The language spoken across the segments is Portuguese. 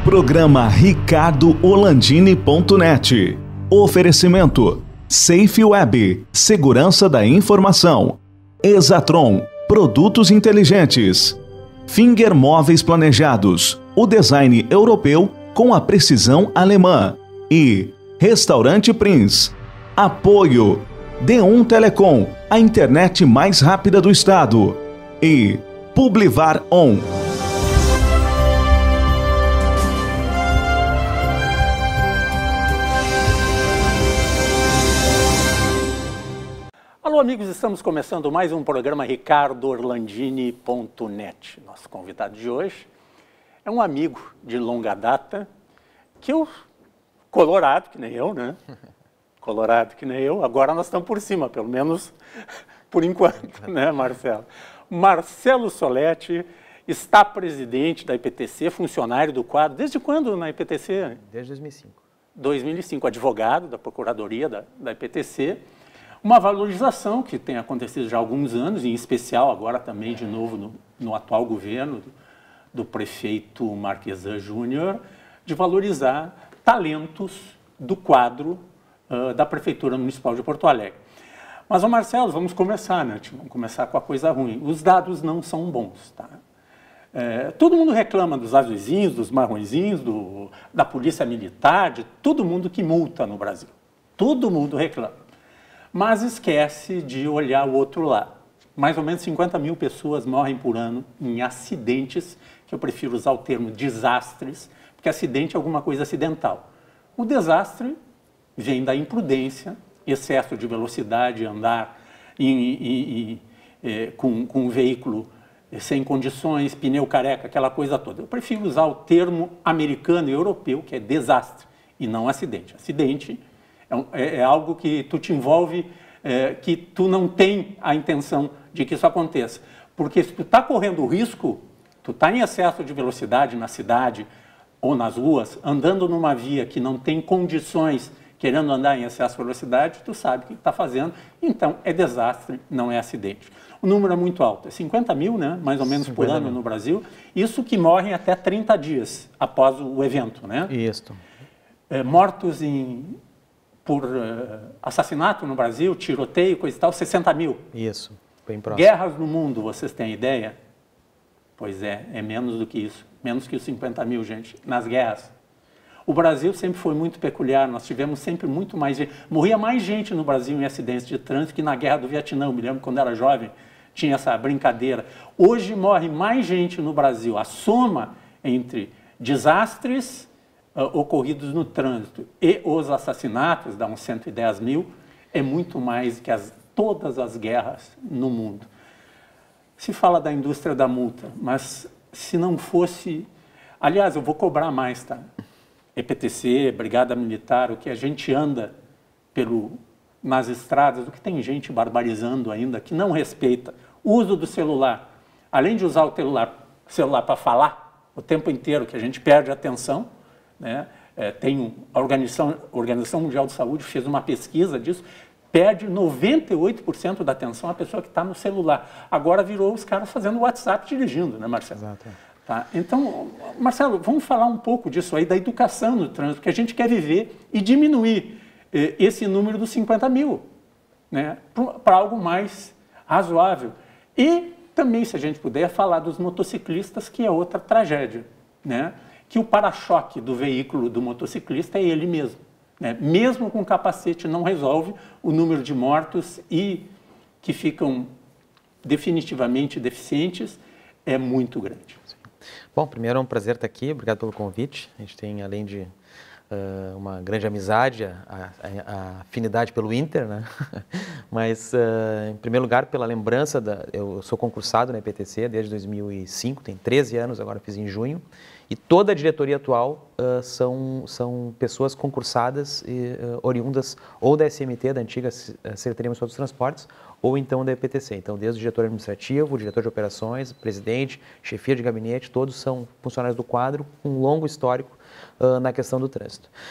Programa ricardo-olandini.net. Oferecimento Safe Web, segurança da informação. Exatron, produtos inteligentes. Finger Móveis Planejados, o design europeu com a precisão alemã. E Restaurante Prince. Apoio D1 Telecom, a internet mais rápida do estado. E Publivar On. Alô, amigos, estamos começando mais um programa ricardo-orlandini.net. Nosso convidado de hoje é um amigo de longa data, colorado, que nem eu, né? Colorado que nem eu, agora nós estamos por cima, pelo menos por enquanto, né, Marcelo? Marcelo Soletti está presidente da IPTC, funcionário do quadro. Desde quando na IPTC? Desde 2005. 2005, advogado da Procuradoria da IPTC. Uma valorização que tem acontecido já há alguns anos, em especial agora também de novo no atual governo do prefeito Marquesan Júnior, de valorizar talentos do quadro da Prefeitura Municipal de Porto Alegre. Mas, Marcelo, vamos começar, né? Vamos começar com a coisa ruim. Os dados não são bons, tá? Todo mundo reclama dos azulzinhos, dos marronzinhos, da polícia militar, de todo mundo que multa no Brasil. Todo mundo reclama. Mas esquece de olhar o outro lado. Mais ou menos 50 mil pessoas morrem por ano em acidentes, que eu prefiro usar o termo desastres, porque acidente é alguma coisa acidental. O desastre vem da imprudência, excesso de velocidade, andar com um veículo sem condições, pneu careca, aquela coisa toda. Eu prefiro usar o termo americano e europeu, que é desastre, e não acidente. Acidente é algo que tu te envolve, que tu não tem a intenção de que isso aconteça. Porque se tu está correndo risco, tu está em excesso de velocidade na cidade ou nas ruas, andando numa via que não tem condições, querendo andar em excesso de velocidade, tu sabe o que está fazendo. Então, é desastre, não é acidente. O número é muito alto, é 50 mil, né, mais ou menos por ano no Brasil. Isso que morrem até 30 dias após o evento, né? Isso. Mortos por assassinato no Brasil, tiroteio, coisa e tal, 60 mil. Isso, bem próximo. Guerras no mundo, vocês têm ideia? Pois é menos do que isso. Menos que os 50 mil, gente, nas guerras. O Brasil sempre foi muito peculiar, nós tivemos sempre muito mais gente. Morria mais gente no Brasil em acidentes de trânsito que na Guerra do Vietnã. Eu me lembro quando era jovem, tinha essa brincadeira. Hoje morre mais gente no Brasil. A soma entre desastres ocorridos no trânsito e os assassinatos, dá uns 110 mil, é muito mais que todas as guerras no mundo. Se fala da indústria da multa, mas se não fosse... Aliás, eu vou cobrar mais, tá? EPTC, Brigada Militar, o que a gente anda nas estradas, o que tem gente barbarizando ainda, que não respeita o uso do celular. Além de usar o celular para falar o tempo inteiro, que a gente perde a atenção, né? A Organização Mundial de Saúde fez uma pesquisa disso, perde 98% da atenção a pessoa que está no celular. Agora virou os caras fazendo WhatsApp dirigindo, né, Marcelo? Exato. Tá? Então, Marcelo, vamos falar um pouco disso aí, da educação no trânsito, que a gente quer viver e diminuir esse número dos 50 mil, né, para algo mais razoável. E também, se a gente puder, falar dos motociclistas, que é outra tragédia, né? Que o para-choque do veículo do motociclista é ele mesmo, né? Mesmo com capacete não resolve o número de mortos e que ficam definitivamente deficientes é muito grande. Sim. Bom, primeiro é um prazer estar aqui, obrigado pelo convite. A gente tem, além de uma grande amizade, a afinidade pelo Inter, né? Mas, em primeiro lugar, pela lembrança, eu sou concursado na IPTC desde 2005, tem 13 anos, agora fiz em junho, e toda a diretoria atual são pessoas concursadas e oriundas ou da SMT, da antiga Secretaria Municipal dos Transportes, ou então da IPTC. Então, desde o diretor administrativo, o diretor de operações, presidente, chefia de gabinete, todos são funcionários do quadro, com um longo histórico na questão do trânsito.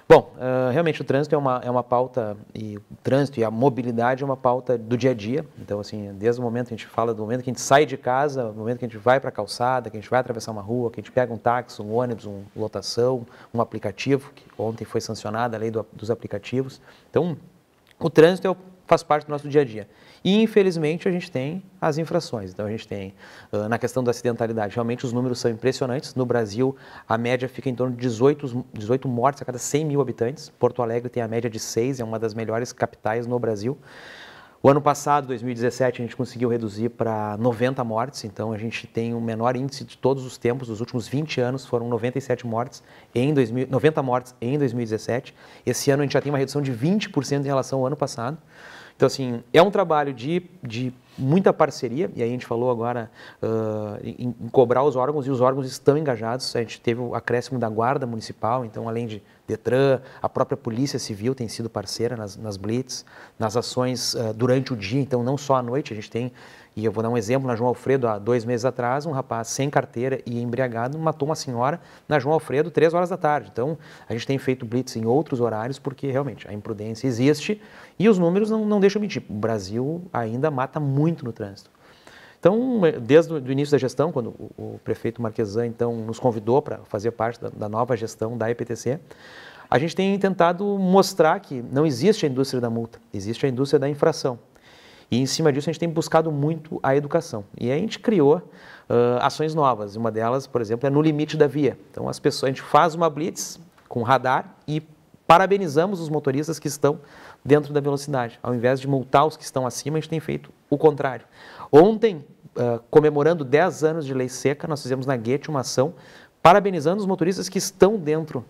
Bom, realmente o trânsito é uma pauta, e o trânsito e a mobilidade é uma pauta do dia a dia. Então, assim, desde o momento que a gente fala, do momento que a gente sai de casa, do momento que a gente vai para a calçada, que a gente vai atravessar uma rua, que a gente pega um táxi, um ônibus, uma lotação, um aplicativo, que ontem foi sancionada a lei dos aplicativos. Então, o trânsito faz parte do nosso dia a dia. E, infelizmente, a gente tem as infrações. Então, a gente tem, na questão da acidentalidade, realmente os números são impressionantes. No Brasil, a média fica em torno de 18 mortes a cada 100 mil habitantes. Porto Alegre tem a média de 6, é uma das melhores capitais no Brasil. O ano passado, 2017, a gente conseguiu reduzir para 90 mortes, então a gente tem o menor índice de todos os tempos, dos últimos 20 anos, foram 97 mortes 90 mortes em 2017. Esse ano a gente já tem uma redução de 20% em relação ao ano passado. Então, assim, é um trabalho de muita parceria, e aí a gente falou agora em cobrar os órgãos, e os órgãos estão engajados. A gente teve o acréscimo da Guarda Municipal, então, além de Detran, a própria Polícia Civil tem sido parceira nas blitz, nas ações durante o dia, então, não só à noite. A gente tem, e eu vou dar um exemplo, na João Alfredo, há 2 meses atrás, um rapaz sem carteira e embriagado matou uma senhora na João Alfredo, 3 horas da tarde. Então, a gente tem feito blitz em outros horários, porque, realmente, a imprudência existe e os números não deixam mentir. O Brasil ainda mata muito no trânsito. Então, desde o início da gestão, quando o prefeito Marquesan, então, nos convidou para fazer parte da nova gestão da EPTC, a gente tem tentado mostrar que não existe a indústria da multa, existe a indústria da infração. E, em cima disso, a gente tem buscado muito a educação. E aí a gente criou ações novas. Uma delas, por exemplo, é no limite da via. Então, as pessoas, a gente faz uma blitz com radar e parabenizamos os motoristas que estão dentro da velocidade. Ao invés de multar os que estão acima, a gente tem feito o contrário. Ontem, comemorando 10 anos de lei seca, nós fizemos na Guete uma ação parabenizando os motoristas que estão dentro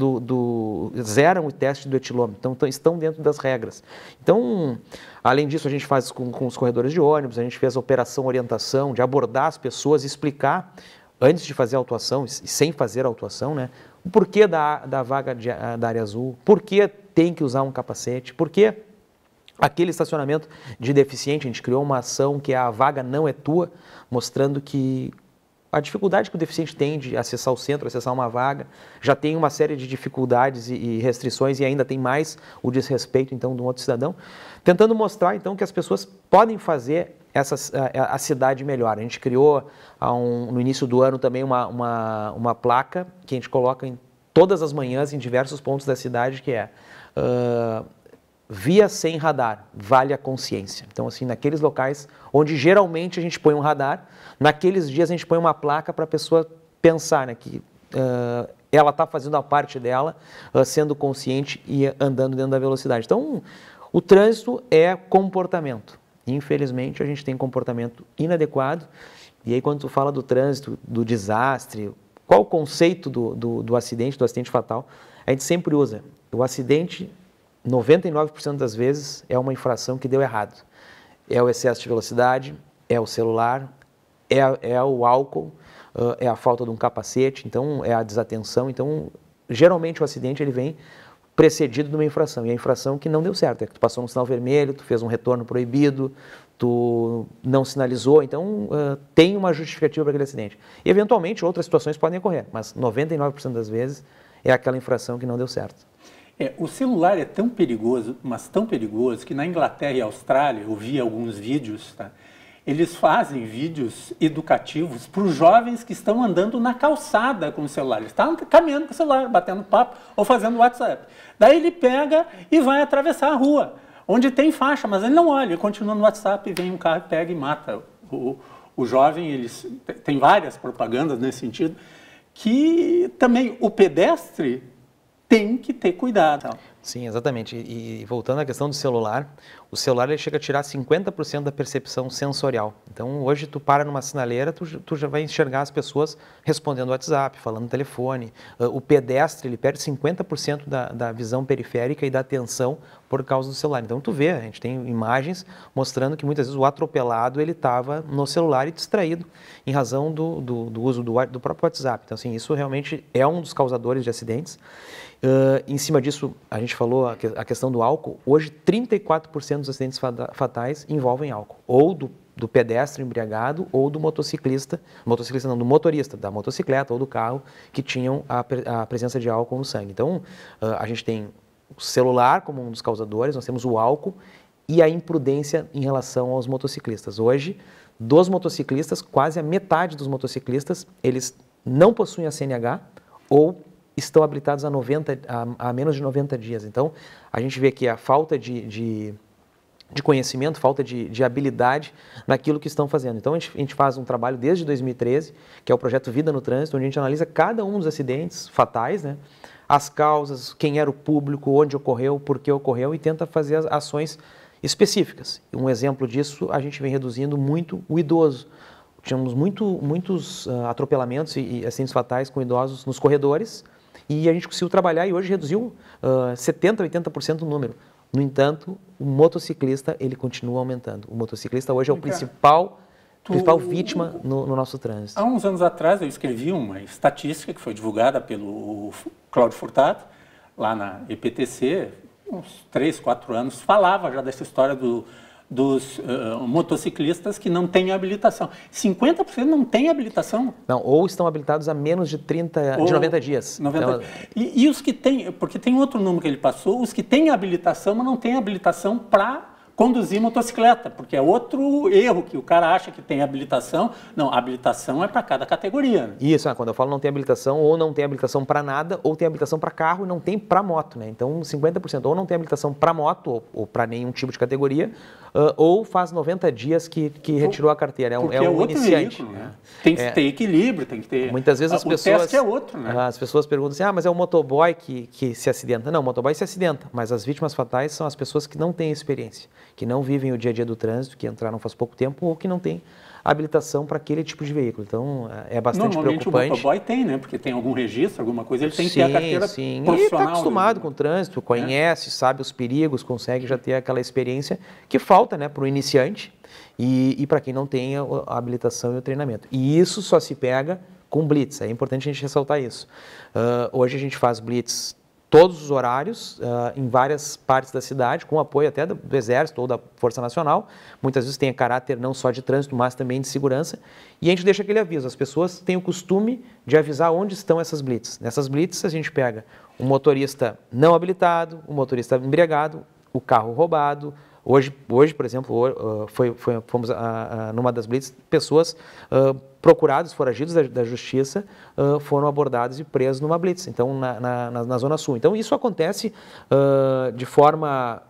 zeram o teste do etilômetro, então estão dentro das regras. Então, além disso, a gente faz com os corredores de ônibus, a gente fez a operação orientação, de abordar as pessoas, explicar, antes de fazer a autuação e sem fazer a autuação, né, o porquê da vaga da área azul, por que tem que usar um capacete, por que aquele estacionamento de deficiente, a gente criou uma ação que a vaga não é tua, mostrando que a dificuldade que o deficiente tem de acessar o centro, acessar uma vaga, já tem uma série de dificuldades e restrições e ainda tem mais o desrespeito, então, de um outro cidadão, tentando mostrar, então, que as pessoas podem fazer a cidade melhor. A gente criou, no início do ano, também uma placa que a gente coloca em todas as manhãs, em diversos pontos da cidade, que é via sem radar, vale a consciência. Então, assim, naqueles locais onde geralmente a gente põe um radar, naqueles dias a gente põe uma placa para a pessoa pensar, né, que ela está fazendo a parte dela, sendo consciente e andando dentro da velocidade. Então, o trânsito é comportamento. Infelizmente, a gente tem comportamento inadequado. E aí, quando tu fala do trânsito, do desastre, qual o conceito do acidente fatal? A gente sempre usa o acidente. 99% das vezes é uma infração que deu errado. É o excesso de velocidade, é o celular, é o álcool, é a falta de um capacete, então é a desatenção. Então, geralmente o acidente ele vem precedido de uma infração. E a infração que não deu certo é que tu passou um sinal vermelho, tu fez um retorno proibido, tu não sinalizou, então tem uma justificativa para aquele acidente. E, eventualmente, outras situações podem ocorrer, mas 99% das vezes é aquela infração que não deu certo. O celular é tão perigoso, mas tão perigoso, que na Inglaterra e Austrália, eu vi alguns vídeos, tá? Eles fazem vídeos educativos para os jovens que estão andando na calçada com o celular. Eles estão caminhando com o celular, batendo papo ou fazendo WhatsApp. Daí ele pega e vai atravessar a rua, onde tem faixa, mas ele não olha, ele continua no WhatsApp, vem um carro, pega e mata. O jovem, tem várias propagandas nesse sentido, que também o pedestre tem que ter cuidado. Sim, exatamente. E voltando à questão do celular, o celular ele chega a tirar 50% da percepção sensorial. Então, hoje tu para numa sinaleira, tu já vai enxergar as pessoas respondendo WhatsApp, falando no telefone. O pedestre, ele perde 50% da visão periférica e da atenção por causa do celular. Então, tu vê, a gente tem imagens mostrando que muitas vezes o atropelado, ele estava no celular e distraído em razão do uso do próprio WhatsApp. Então, assim, isso realmente é um dos causadores de acidentes. Em cima disso, a gente falou a questão do álcool. Hoje, 34% dos acidentes fatais envolvem álcool, ou do do pedestre embriagado ou do motociclista não, do motorista da motocicleta ou do carro que tinham a presença de álcool no sangue. Então, a gente tem o celular como um dos causadores, nós temos o álcool e a imprudência em relação aos motociclistas. Hoje, dos motociclistas, quase a metade dos motociclistas, eles não possuem a CNH ou estão habilitados a menos de 90 dias. Então, a gente vê que a falta de conhecimento, falta de habilidade naquilo que estão fazendo. Então, a gente faz um trabalho desde 2013, que é o projeto Vida no Trânsito, onde a gente analisa cada um dos acidentes fatais, né? As causas, quem era o público, onde ocorreu, por que ocorreu, e tenta fazer as ações específicas. Um exemplo disso, a gente vem reduzindo muito o idoso. Tínhamos muitos atropelamentos e acidentes fatais com idosos nos corredores, e a gente conseguiu trabalhar e hoje reduziu 70%, 80% o número. No entanto, o motociclista, ele continua aumentando. O motociclista hoje é o principal vítima no nosso trânsito. Há uns anos atrás eu escrevi uma estatística que foi divulgada pelo Cláudio Furtado, lá na EPTC, uns 3, 4 anos, falava já dessa história dos motociclistas que não têm habilitação. 50% não têm habilitação. Não, ou estão habilitados há menos de 90 dias. 90. Então, e os que têm, porque tem outro número que ele passou, os que têm habilitação, mas não têm habilitação para conduzir motocicleta, porque é outro erro que o cara acha que tem habilitação. Não, habilitação é para cada categoria. Né? Isso, quando eu falo não tem habilitação, ou não tem habilitação para nada, ou tem habilitação para carro e não tem para moto, né? Então, 50%, ou não tem habilitação para moto, ou para nenhum tipo de categoria, ou faz 90 dias que retirou a carteira. É um outro iniciante. Veículo, né? Tem que ter equilíbrio, tem que ter... Muitas vezes as pessoas... O teste é outro, né? As pessoas perguntam assim, mas é o motoboy que se acidenta. Não, o motoboy se acidenta, mas as vítimas fatais são as pessoas que não têm experiência, que não vivem o dia a dia do trânsito, que entraram faz pouco tempo ou que não têm habilitação para aquele tipo de veículo. Então, é bastante preocupante. Normalmente o motoboy tem, né? Porque tem algum registro, alguma coisa, ele tem que ter a carteira profissional. E está acostumado com o trânsito, conhece, sabe os perigos, consegue já ter aquela experiência que falta, né, para o iniciante e para quem não tem a habilitação e o treinamento. E isso só se pega com blitz, é importante a gente ressaltar isso. Hoje a gente faz blitz todos os horários, em várias partes da cidade, com apoio até do Exército ou da Força Nacional. Muitas vezes tem caráter não só de trânsito, mas também de segurança. E a gente deixa aquele aviso. As pessoas têm o costume de avisar onde estão essas blitz. Nessas blitz a gente pega um motorista não habilitado, um motorista embriagado, o carro roubado. Hoje por exemplo, fomos numa das blitz, pessoas procurados, foragidos da justiça, foram abordados e presos numa blitz, então na Zona Sul. Então isso acontece de forma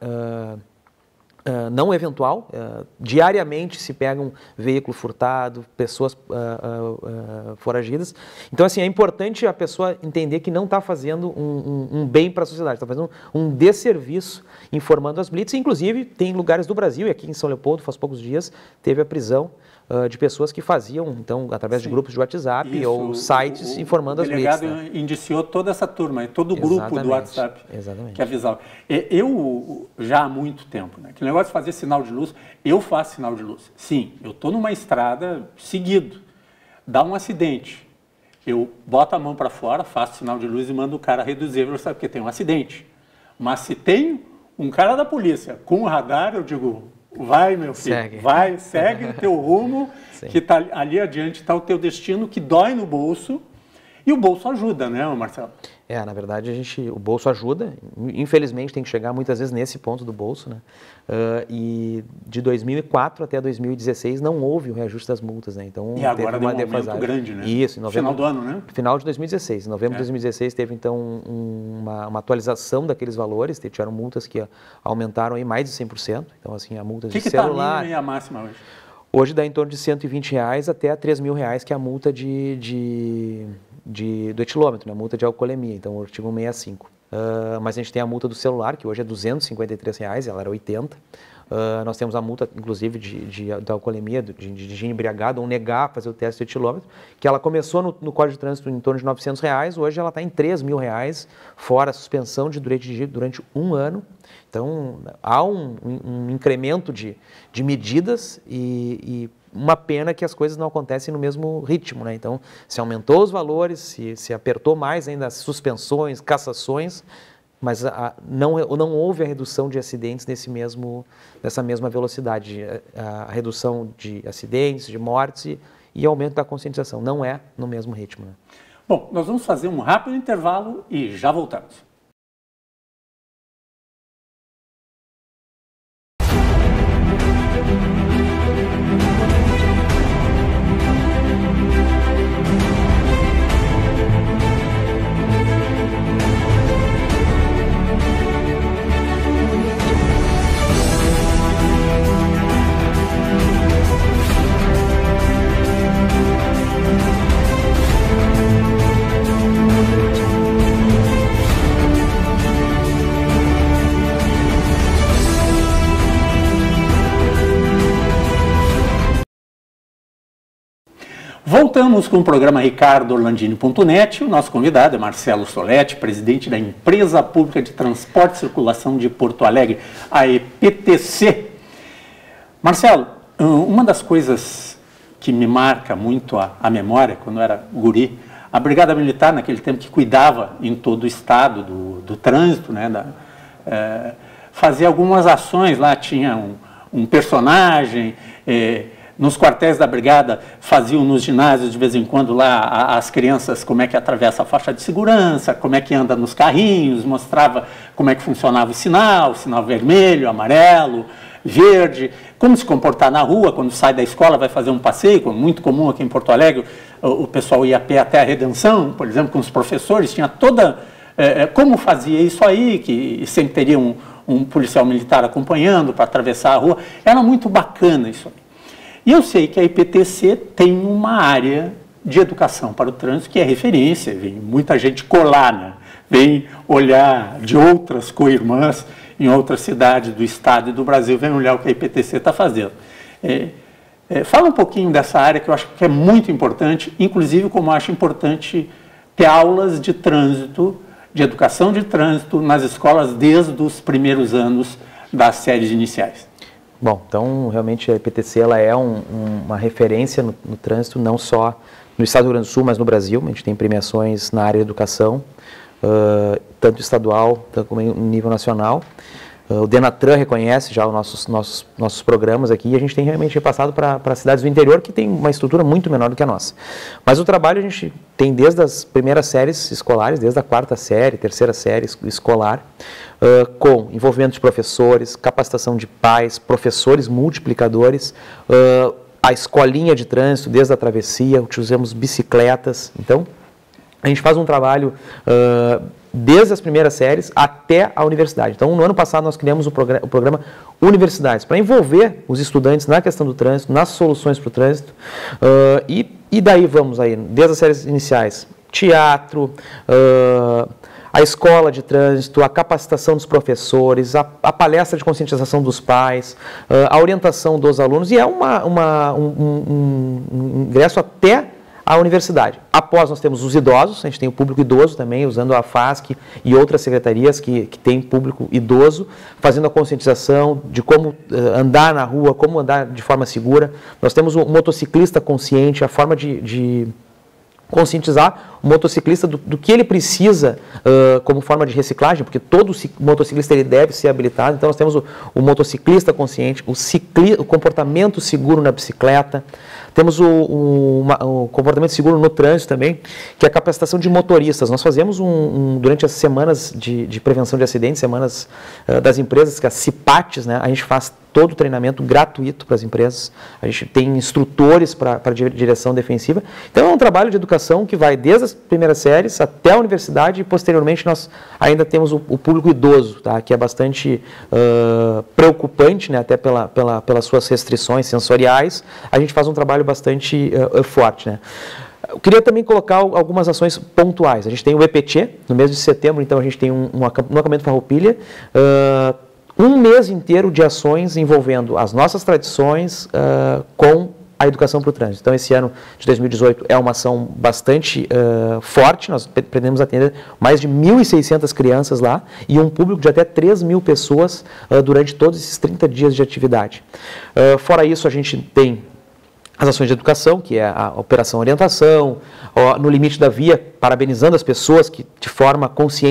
não eventual, diariamente se pega um veículo furtado, pessoas foragidas. Então, assim, é importante a pessoa entender que não está fazendo um bem para a sociedade, está fazendo um desserviço informando as blitz. Inclusive, tem lugares do Brasil, e aqui em São Leopoldo, faz poucos dias, teve a prisão de pessoas que faziam, então, através de grupos de WhatsApp ou sites informando as blitz. O delegado indiciou toda essa turma, todo o grupo do WhatsApp que avisava. Eu, já há muito tempo, né, que negócio de fazer sinal de luz, eu faço sinal de luz. Sim, eu estou numa estrada seguido, dá um acidente, eu boto a mão para fora, faço sinal de luz e mando o cara reduzir a velocidade, porque tem um acidente. Mas se tem um cara da polícia com o radar, eu digo... Vai, meu filho, segue o teu rumo, que tá, ali adiante está o teu destino, que dói no bolso, e o bolso ajuda, né, Marcelo? Na verdade, o bolso ajuda, infelizmente tem que chegar muitas vezes nesse ponto do bolso, né? E de 2004 até 2016 não houve o reajuste das multas, né? Então, e agora teve uma defasagem muito grande, né? Isso, em novembro, final do ano, né? Final de 2016. Em novembro de 2016 teve, então, uma atualização daqueles valores, tiveram multas que aumentaram aí mais de 100%, então, assim, a multa de celular... O que está a mínima e a máxima hoje? Hoje dá em torno de R$120 até R$3.000, que é a multa do etilômetro, né? Multa de alcoolemia, então o artigo 165. Mas a gente tem a multa do celular, que hoje é R$253, ela era 80. Nós temos a multa, inclusive, da alcoolemia, de dirigir embriagado ou negar fazer o teste do etilômetro, que ela começou no Código de Trânsito em torno de R$900, hoje ela está em R$3.000, fora a suspensão de dirigir durante 1 ano. Então, há um incremento de medidas e uma pena que as coisas não acontecem no mesmo ritmo, né? Então, se aumentou os valores, se apertou mais ainda as suspensões, cassações, mas não houve a redução de acidentes nessa mesma velocidade, a redução de acidentes, de mortes e aumento da conscientização, não é no mesmo ritmo. Né? Bom, nós vamos fazer um rápido intervalo e já voltamos. Voltamos com o programa RicardoOrlandini.net. O nosso convidado é Marcelo Soletti, presidente da Empresa Pública de Transporte e Circulação de Porto Alegre, a EPTC. Marcelo, uma das coisas que me marca muito a memória, quando eu era guri, a Brigada Militar, naquele tempo que cuidava em todo o estado do trânsito, né, fazia algumas ações lá, tinha um personagem... Nos quartéis da brigada faziam nos ginásios de vez em quando lá as crianças como é que atravessa a faixa de segurança, como é que anda nos carrinhos, mostrava como é que funcionava o sinal vermelho, amarelo, verde, como se comportar na rua, quando sai da escola vai fazer um passeio, muito comum aqui em Porto Alegre, o pessoal ia a pé até a Redenção, por exemplo, com os professores, tinha toda, como fazia isso aí, que sempre teria um policial militar acompanhando para atravessar a rua, era muito bacana isso aí. E eu sei que a IPTC tem uma área de educação para o trânsito que é referência, vem muita gente colar, né? Vem olhar de outras co-irmãs em outras cidades do estado e do Brasil, vem olhar o que a IPTC está fazendo. Fala um pouquinho dessa área que eu acho que é muito importante, inclusive como eu acho importante ter aulas de trânsito, de educação de trânsito nas escolas desde os primeiros anos das séries iniciais. Bom, então realmente a EPTC ela é uma referência no trânsito, não só no estado do Rio Grande do Sul, mas no Brasil. A gente tem premiações na área de educação, tanto estadual, tanto como em nível nacional. O Denatran reconhece já os nossos programas aqui e a gente tem realmente repassado para cidades do interior que tem uma estrutura muito menor do que a nossa. Mas o trabalho a gente tem desde as primeiras séries escolares, desde a 4ª série, 3ª série escolar, com envolvimento de professores, capacitação de pais, professores multiplicadores, a escolinha de trânsito, desde a travessia, utilizamos bicicletas. Então, a gente faz um trabalho desde as primeiras séries até a universidade. Então, no ano passado, nós criamos o programa Universidades, para envolver os estudantes na questão do trânsito, nas soluções para o trânsito, e daí vamos aí, desde as séries iniciais, teatro, a escola de trânsito, a capacitação dos professores, a palestra de conscientização dos pais, a orientação dos alunos, e é um ingresso até a universidade. Após nós temos os idosos, a gente tem o público idoso também, usando a FASC e outras secretarias que tem público idoso, fazendo a conscientização de como andar na rua, como andar de forma segura. Nós temos o motociclista consciente, a forma de conscientizar o motociclista do que ele precisa como forma de reciclagem, porque todo motociclista ele deve ser habilitado. Então nós temos o motociclista consciente, o comportamento seguro na bicicleta, temos o comportamento seguro no trânsito também, que é a capacitação de motoristas. Nós fazemos durante as semanas de prevenção de acidentes, semanas das empresas, que as CIPATs, né, a gente faz todo o treinamento gratuito para as empresas, a gente tem instrutores para direção defensiva. Então é um trabalho de educação que vai desde as primeiras séries até a universidade e posteriormente nós ainda temos o público idoso, tá, que é bastante preocupante, né, até pelas suas restrições sensoriais. A gente faz um trabalho bastante forte, né. Eu queria também colocar algumas ações pontuais. A gente tem o EPT, no mês de setembro, então a gente tem um acampamento Farroupilha, um mês inteiro de ações envolvendo as nossas tradições com a educação para o trânsito. Então, esse ano de 2018 é uma ação bastante forte, nós pretendemos atender mais de 1.600 crianças lá e um público de até 3.000 pessoas durante todos esses 30 dias de atividade. Fora isso, a gente tem as ações de educação, que é a operação orientação, no limite da via, parabenizando as pessoas que de forma consciente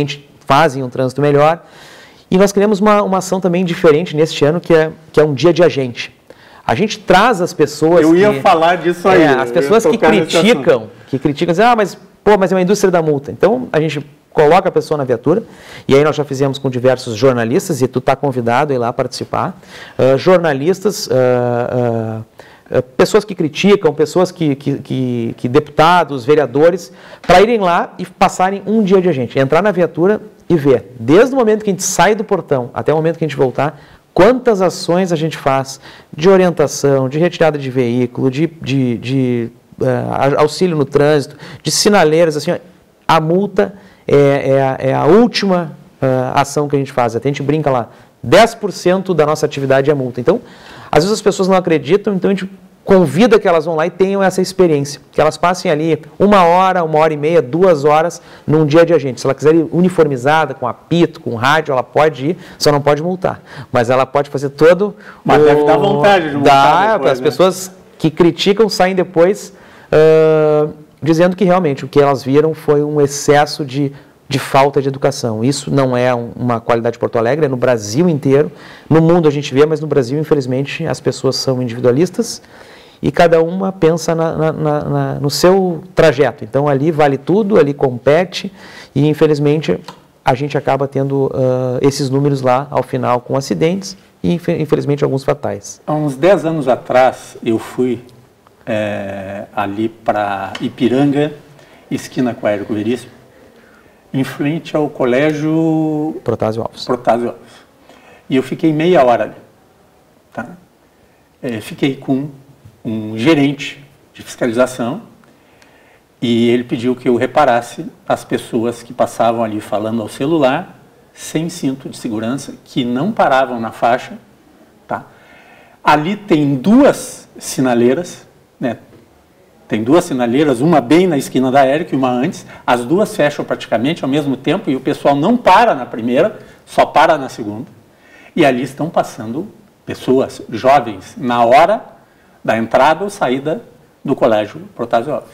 fazem um trânsito melhor. E nós queremos uma ação também diferente neste ano, que é um dia de agente. A gente traz as pessoas Eu ia falar disso aí. As pessoas que criticam, dizem, mas é uma indústria da multa. Então, a gente coloca a pessoa na viatura, e aí nós já fizemos com diversos jornalistas, e tu está convidado a ir lá participar. Jornalistas, pessoas que criticam, pessoas que deputados, vereadores, para irem lá e passarem um dia de agente, entrar na viatura e ver, desde o momento que a gente sai do portão até o momento que a gente voltar, quantas ações a gente faz de orientação, de retirada de veículo, de auxílio no trânsito, de sinaleiras, assim, a multa é a última ação que a gente faz. Até a gente brinca lá, 10% da nossa atividade é multa. Então, às vezes as pessoas não acreditam, então a gente convida que elas vão lá e tenham essa experiência, que elas passem ali 1 hora, 1h30, 2 horas num dia de agente. Se ela quiser ir uniformizada, com apito, com rádio, ela pode ir, só não pode multar. Mas ela pode fazer todo... Mas deve dar vontade de multar depois, as pessoas que criticam saem depois dizendo que realmente o que elas viram foi um excesso de falta de educação. Isso não é uma qualidade de Porto Alegre, é no Brasil inteiro. No mundo a gente vê, mas no Brasil, infelizmente, as pessoas são individualistas e cada uma pensa no seu trajeto. Então, ali vale tudo, ali compete e, infelizmente, a gente acaba tendo esses números lá, ao final, com acidentes e, infelizmente, alguns fatais. Há uns 10 anos atrás, eu fui ali para Ipiranga, esquina com Érico Veríssimo, em frente ao colégio Protásio Alves. E eu fiquei meia hora ali. Tá? Fiquei com um gerente de fiscalização e ele pediu que eu reparasse as pessoas que passavam ali falando ao celular, sem cinto de segurança, que não paravam na faixa. Tá? Ali tem 2 sinaleiras, né? Tem 2 sinaleiras, uma bem na esquina da Érico e uma antes. As 2 fecham praticamente ao mesmo tempo e o pessoal não para na primeira, só para na segunda. E ali estão passando pessoas jovens na hora da entrada ou saída do colégio Protásio Alves.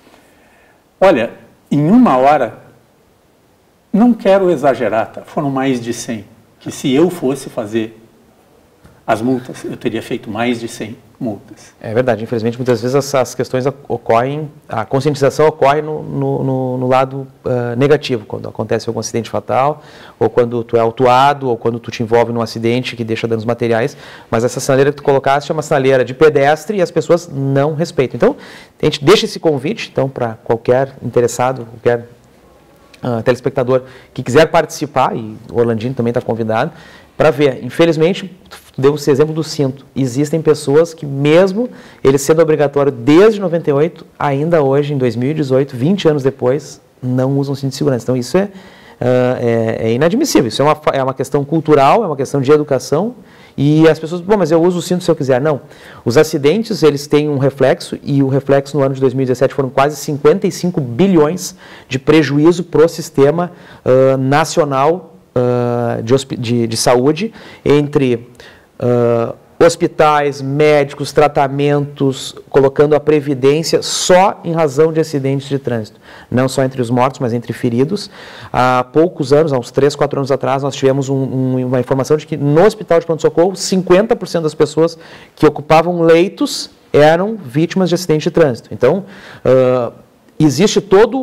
Olha, em 1 hora, não quero exagerar, tá? Foram mais de 100. Que se eu fosse fazer as multas, eu teria feito mais de 100 multas. É verdade, infelizmente muitas vezes essas questões ocorrem, a conscientização ocorre no lado negativo, quando acontece algum acidente fatal, ou quando tu é autuado, ou quando tu te envolve num acidente que deixa danos materiais, mas essa sinaleira que tu colocaste é uma sinaleira de pedestre e as pessoas não respeitam. Então, a gente deixa esse convite, então, para qualquer interessado, qualquer telespectador que quiser participar, e o Orlandino também está convidado, para ver. Infelizmente, deu esse exemplo do cinto. Existem pessoas que, mesmo ele sendo obrigatório desde 98, ainda hoje, em 2018, 20 anos depois, não usam cinto de segurança. Então, isso é inadmissível. Isso é uma questão cultural, é uma questão de educação. E as pessoas, bom, mas eu uso o cinto se eu quiser. Não. Os acidentes, eles têm um reflexo, e o reflexo no ano de 2017 foram quase 55 bilhões de prejuízo para o sistema nacional de saúde, entre hospitais, médicos, tratamentos, colocando a previdência só em razão de acidentes de trânsito. Não só entre os mortos, mas entre feridos. Há poucos anos, há uns 3, 4 anos atrás, nós tivemos uma informação de que no hospital de pronto-socorro, 50% das pessoas que ocupavam leitos eram vítimas de acidente de trânsito. Então, existe toda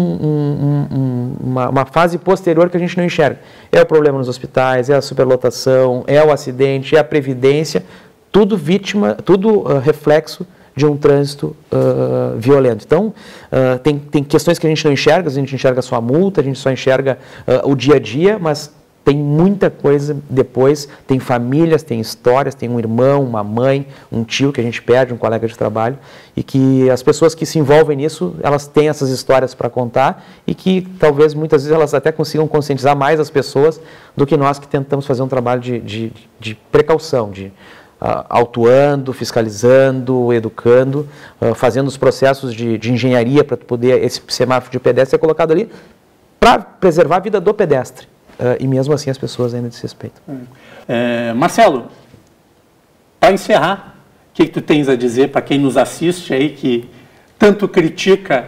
uma fase posterior que a gente não enxerga. É o problema nos hospitais, é a superlotação, é o acidente, é a previdência, tudo reflexo de um trânsito violento. Então, tem questões que a gente não enxerga, a gente enxerga só a multa, a gente só enxerga o dia a dia, mas tem muita coisa depois, tem famílias, tem histórias, tem um irmão, uma mãe, um tio que a gente perde, um colega de trabalho, e que as pessoas que se envolvem nisso, elas têm essas histórias para contar e que talvez muitas vezes elas até consigam conscientizar mais as pessoas do que nós que tentamos fazer um trabalho de precaução, de autuando, fiscalizando, educando, fazendo os processos de engenharia para poder esse semáforo de pedestre ser colocado ali para preservar a vida do pedestre. E mesmo assim as pessoas ainda desrespeitam. Marcelo, para encerrar, o que tu tens a dizer para quem nos assiste aí, que tanto critica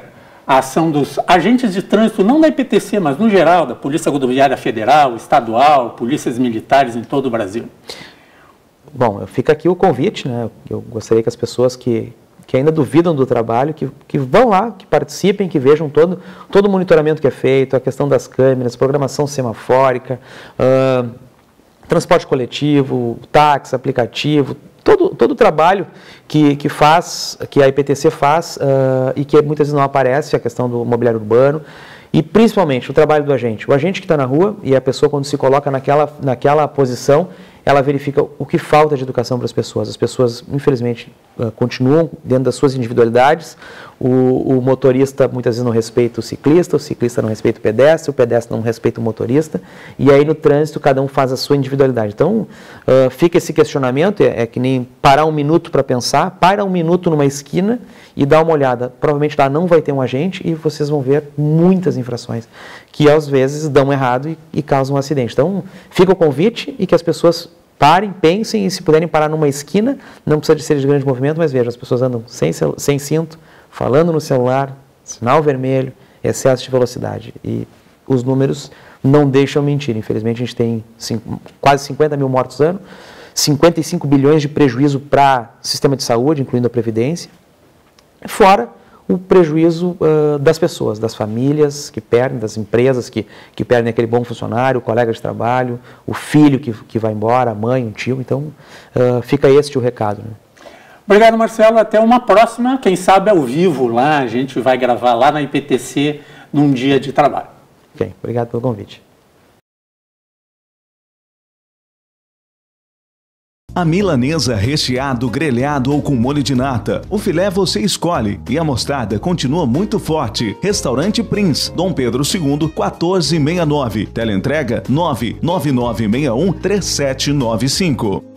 a ação dos agentes de trânsito, não da IPTC, mas no geral, da Polícia Rodoviária Federal, Estadual, polícias militares em todo o Brasil? Bom, fica aqui o convite, né? Eu gostaria que as pessoas que ainda duvidam do trabalho, que vão lá, que participem, que vejam todo o monitoramento que é feito, a questão das câmeras, programação semafórica, transporte coletivo, táxi, aplicativo, todo o trabalho que a IPTC faz e que muitas vezes não aparece, a questão do mobiliário urbano, e principalmente o trabalho do agente. O agente que está na rua e a pessoa, quando se coloca naquela posição, ela verifica o que falta de educação para as pessoas. As pessoas, infelizmente, continuam dentro das suas individualidades. O motorista muitas vezes não respeita o ciclista não respeita o pedestre não respeita o motorista, e aí no trânsito cada um faz a sua individualidade. Então, fica esse questionamento, é que nem parar um minuto para pensar, para um minuto numa esquina e dá uma olhada. Provavelmente lá não vai ter um agente e vocês vão ver muitas infrações que às vezes dão errado e causam um acidente. Então, fica o convite e que as pessoas parem, pensem, e se puderem parar numa esquina, não precisa de ser de grande movimento, mas veja, as pessoas andam sem cinto, falando no celular, sinal vermelho, excesso de velocidade. E os números não deixam mentir. Infelizmente, a gente tem quase 50 mil mortos ano, 55 bilhões de prejuízo para o sistema de saúde, incluindo a Previdência, fora o prejuízo das pessoas, das famílias que perdem, das empresas que perdem aquele bom funcionário, o colega de trabalho, o filho que vai embora, a mãe, um tio. Então, fica este o recado, né? Obrigado, Marcelo. Até uma próxima, quem sabe ao vivo lá, a gente vai gravar lá na IPTC num dia de trabalho. Ok, obrigado pelo convite. A milanesa recheado, grelhado ou com molho de nata. O filé você escolhe e a mostarda continua muito forte. Restaurante Prince, Dom Pedro II, 1469. Teleentrega 999613795.